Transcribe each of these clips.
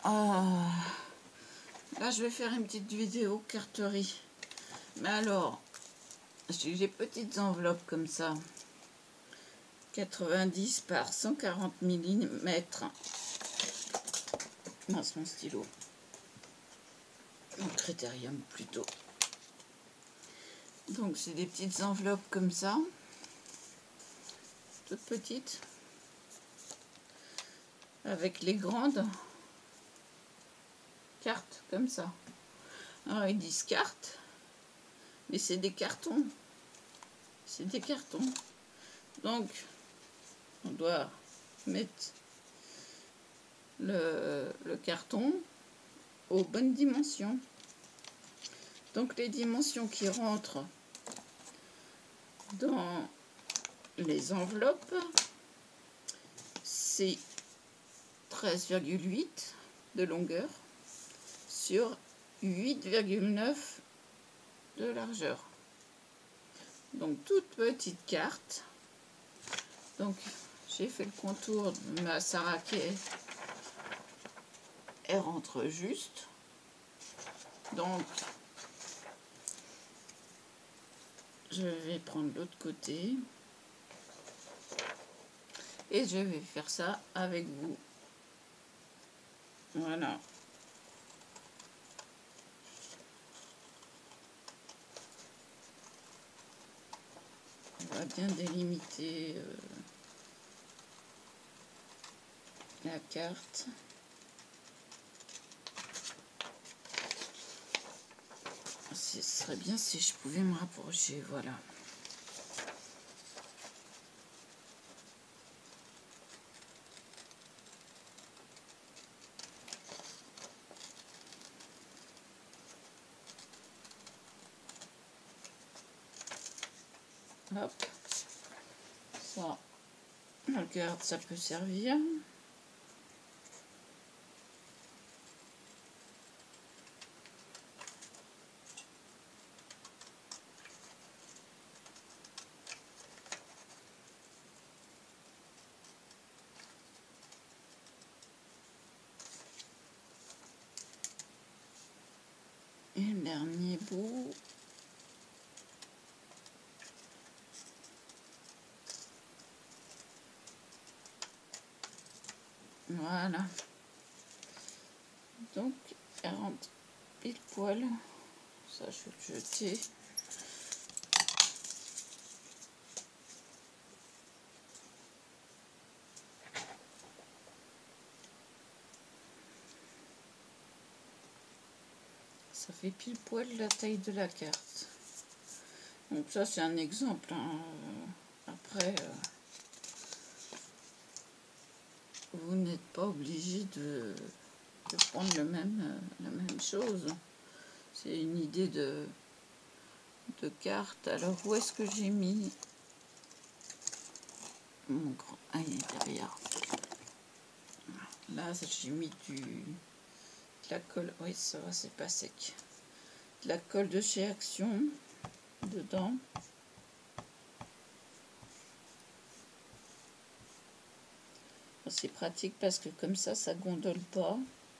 Là, je vais faire une petite vidéo carterie. Mais alors, j'ai des petites enveloppes comme ça. 90 par 140 mm. Mince, mon stylo. Mon critérium plutôt. Donc, c'est des petites enveloppes comme ça. Toutes petites. Avec les grandes cartes comme ça. Alors, ils disent cartes. Mais c'est des cartons. C'est des cartons. Donc, on doit mettre le carton aux bonnes dimensions. Donc, les dimensions qui rentrent dans les enveloppes, c'est 13,8 de longueur sur 8,9 de largeur. Donc, toute petite carte. Donc, j'ai fait le contour de ma saraquet. Elle rentre juste. Donc, je vais prendre l'autre côté. Et je vais faire ça avec vous. Voilà. On va bien délimiter la carte. Ce serait bien si je pouvais me rapprocher, voilà. Hop. Ça, on le garde, ça peut servir. Et le dernier bout. Voilà. Donc, elle rentre pile poil. Ça, je vais le jeter. Ça fait pile poil la taille de la carte. Donc ça, c'est un exemple. Hein. Après, vous n'êtes pas obligé de prendre la même chose. C'est une idée de carte. Alors, où est-ce que j'ai mis mon grand... Ah, il est derrière. Là, j'ai mis de la colle. Oui, ça va, c'est pas sec. De la colle de chez Action dedans. C'est pratique parce que comme ça gondole pas.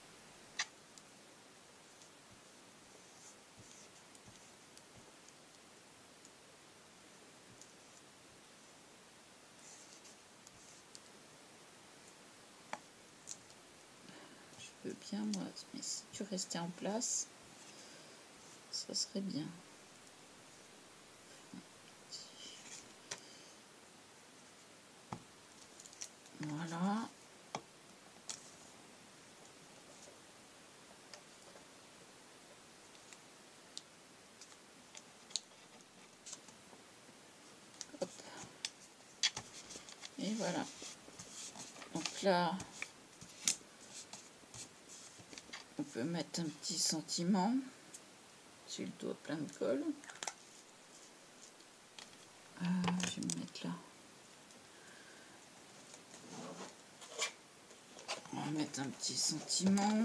Je veux bien, moi, mais si tu restais en place, ça serait bien. Voilà. Hop. Et voilà. Donc là, on peut mettre un petit sentiment. J'ai le doigt plein de colle. Je vais me mettre là. On va mettre un petit sentiment.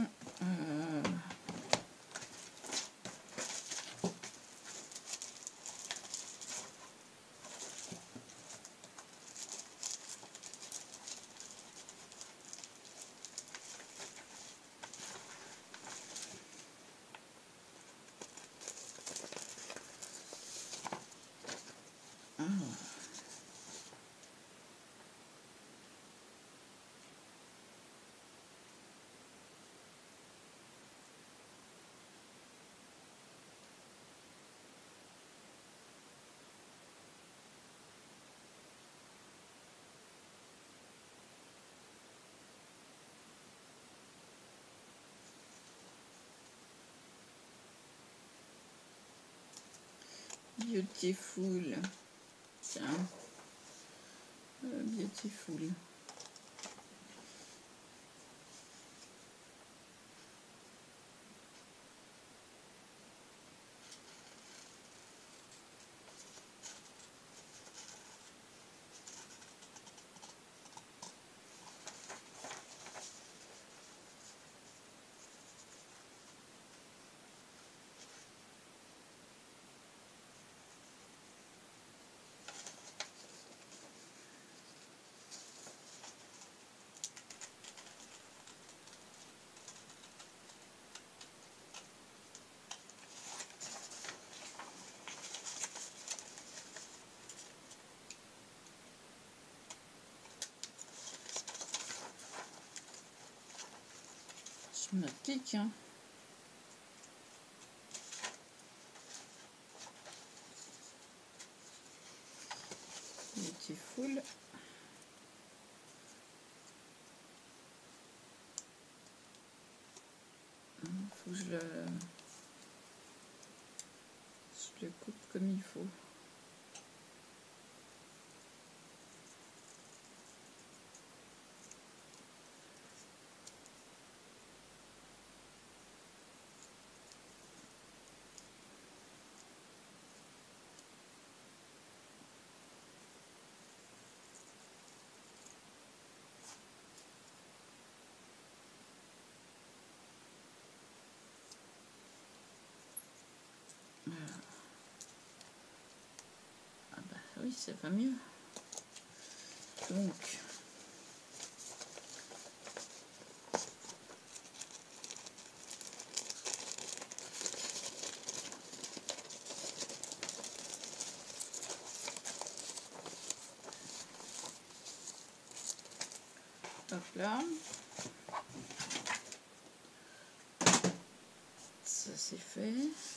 Beautiful. Tiens. Beautiful. Je me pique, hein. Beautiful. Faut que je le coupe comme il faut. Ah bah oui, ça va mieux. Donc, hop là. Ça c'est fait.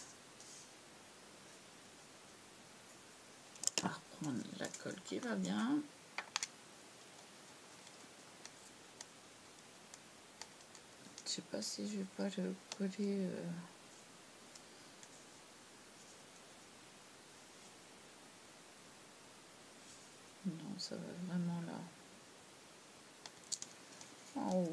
On va reprendre la colle qui va bien. Je sais pas si je vais pas le coller. Non, ça va vraiment là. En haut.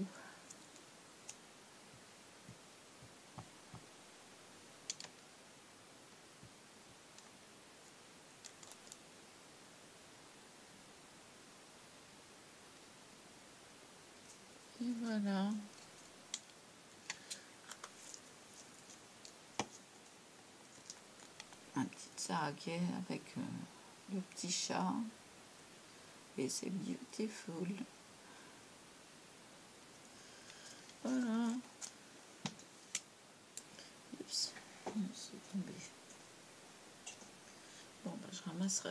Et voilà. Un petit sarraquet avec le petit chat. Et c'est beautiful. Voilà. Oups, c'est tombé. Bon, bah, je ramasserai.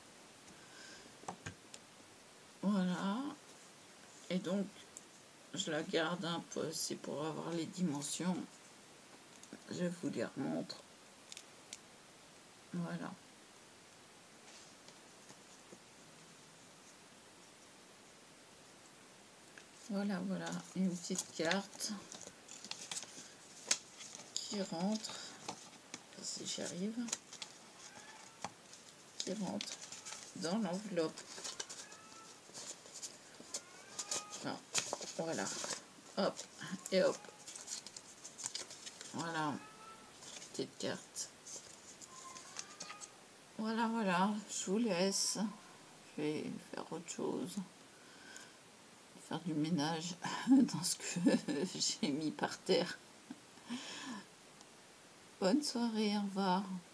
Voilà. Et donc, je la garde un peu, c'est pour avoir les dimensions. Je vous les remontre. Voilà. Voilà, voilà, une petite carte qui rentre, si j'y arrive, qui rentre dans l'enveloppe. Voilà, hop, et hop. Voilà, petite carte. Voilà, voilà, je vous laisse. Je vais faire autre chose. Faire du ménage dans ce que j'ai mis par terre. Bonne soirée, au revoir.